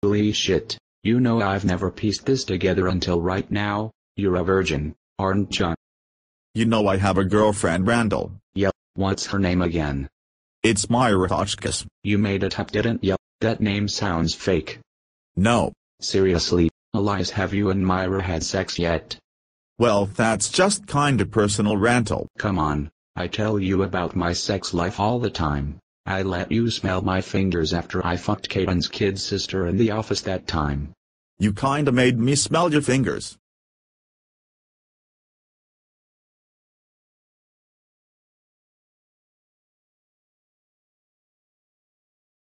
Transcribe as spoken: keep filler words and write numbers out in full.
Holy shit, you know I've never pieced this together until right now. You're a virgin, aren't you? You know I have a girlfriend, Randall. Yep, what's her name again? It's Myra Hotchkiss. You made it up, didn't you? That name sounds fake. No. Seriously, Elias, have you and Myra had sex yet? Well, that's just kinda personal, Randall. Come on, I tell you about my sex life all the time. I let you smell my fingers after I fucked Caitlin's kid sister in the office that time. You kinda made me smell your fingers.